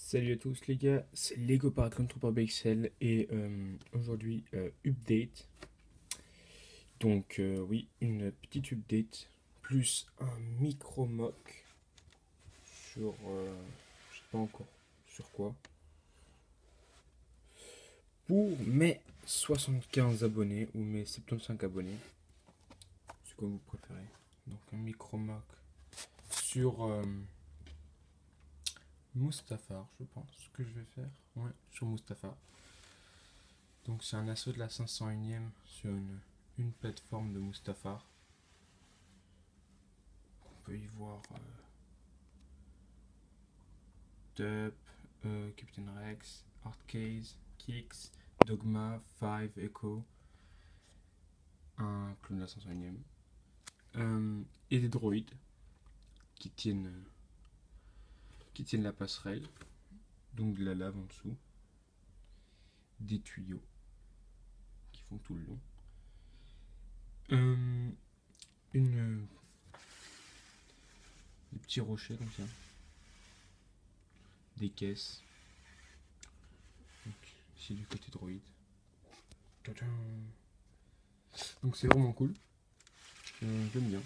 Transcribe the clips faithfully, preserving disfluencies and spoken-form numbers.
Salut à tous les gars, c'est Lego Paragon trois B X L et euh, aujourd'hui euh, update. Donc euh, oui, une petite update plus un micro mock sur euh, je sais pas encore sur quoi. Pour mes soixante-quinze abonnés ou mes soixante-quinze abonnés. C'est quoi vous préférez. Donc un micro mock sur euh, Mustafar, je pense que je vais faire. Ouais, sur Mustafar. Donc c'est un assaut de la cinq cent unième sur une, une plateforme de Mustafar. On peut y voir euh, Dup, euh, Captain Rex, Hardcase, Kix, Dogma, Five, Echo, un clone de la cinq cent unième. Euh, et des droïdes qui tiennent, euh, qui tiennent la passerelle. Donc de la lave en dessous. Des tuyaux qui font tout le long. Euh, une, euh, des petits rochers comme ça. Des caisses. Donc, ici du côté droïde. Tadam. Donc c'est vraiment cool. Euh, J'aime bien.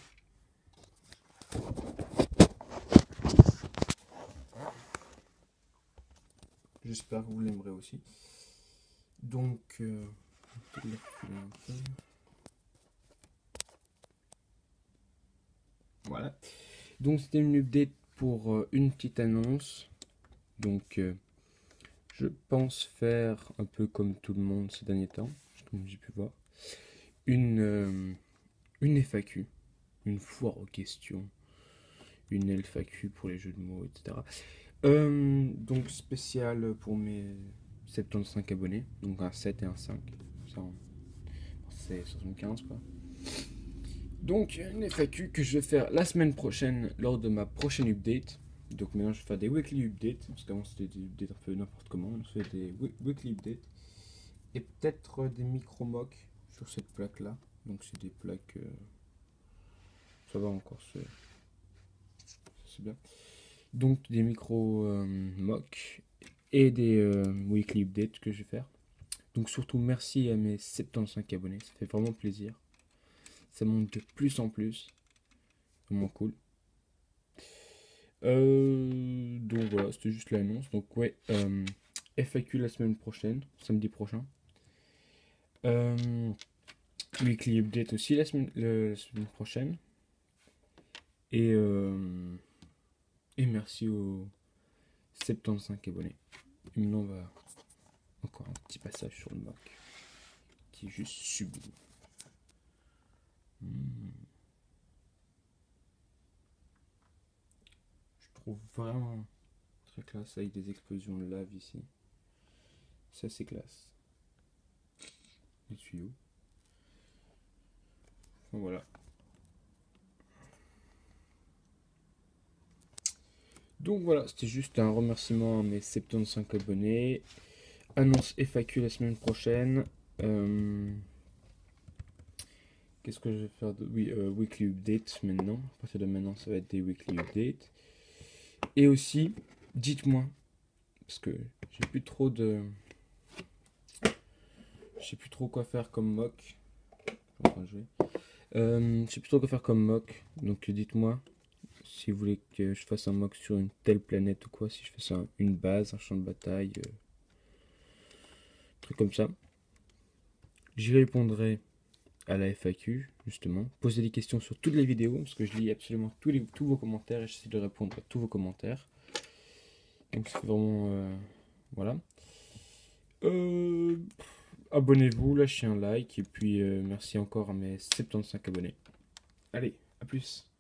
J'espère que vous l'aimerez aussi. Donc, euh, on peut le reculer un peu. Voilà. Donc c'était une update pour euh, une petite annonce. Donc, euh, je pense faire un peu comme tout le monde ces derniers temps, comme j'ai pu voir, une, euh, une F A Q, une foire aux questions, une F A Q pour les jeux de mots, et cetera. Euh, donc spécial pour mes soixante-quinze abonnés, donc un sept et un cinq, ça c'est soixante-quinze quoi. Donc une F A Q que je vais faire la semaine prochaine lors de ma prochaine update. Donc maintenant je vais faire des weekly updates, parce qu'avant c'était des updates un peu n'importe comment, on fait des weekly updates. Et peut-être des micro mocks sur cette plaque là. Donc c'est des plaques, euh, ça va encore, c'est bien. Donc des micro euh, mock et des euh, weekly updates que je vais faire. Donc surtout merci à mes soixante-quinze abonnés, ça fait vraiment plaisir. Ça monte de plus en plus. Vraiment cool. Euh, donc voilà, c'était juste l'annonce. Donc ouais, euh, F A Q la semaine prochaine, samedi prochain. Euh, weekly update aussi la semaine, le, la semaine prochaine. Et, euh, et merci aux soixante-quinze abonnés. Et maintenant on va encore un petit passage sur le mock qui est juste sublime. Mmh. Je trouve vraiment très classe avec des explosions de lave ici. Ça c'est classe. Les tuyaux. Enfin, voilà. Donc voilà, c'était juste un remerciement à mes soixante-quinze abonnés. Annonce F A Q la semaine prochaine. Euh... Qu'est-ce que je vais faire de... Oui, euh, weekly update maintenant. À partir de maintenant, ça va être des weekly updates. Et aussi, dites-moi, parce que j'ai plus trop de... Je sais plus trop quoi faire comme mock. Euh, je sais plus trop quoi faire comme mock. Donc dites-moi si vous voulez que je fasse un mock sur une telle planète ou quoi. Si je fais ça, une base, un champ de bataille, euh, truc comme ça. J'y répondrai à la F A Q, justement. Posez des questions sur toutes les vidéos, parce que je lis absolument tous, les, tous vos commentaires et j'essaie de répondre à tous vos commentaires. Donc c'est vraiment... Euh, voilà. Euh, Abonnez-vous, lâchez un like, et puis euh, merci encore à mes soixante-quinze abonnés. Allez, à plus.